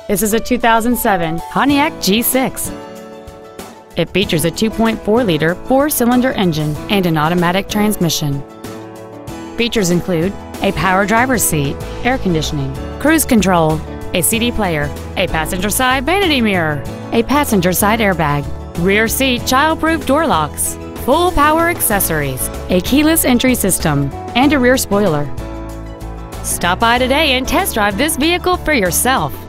This is a 2007 Pontiac G6. It features a 2.4-liter four-cylinder engine and an automatic transmission. Features include a power driver's seat, air conditioning, cruise control, a CD player, a passenger side vanity mirror, a passenger side airbag, rear seat child-proof door locks, full power accessories, a keyless entry system, and a rear spoiler. Stop by today and test drive this vehicle for yourself.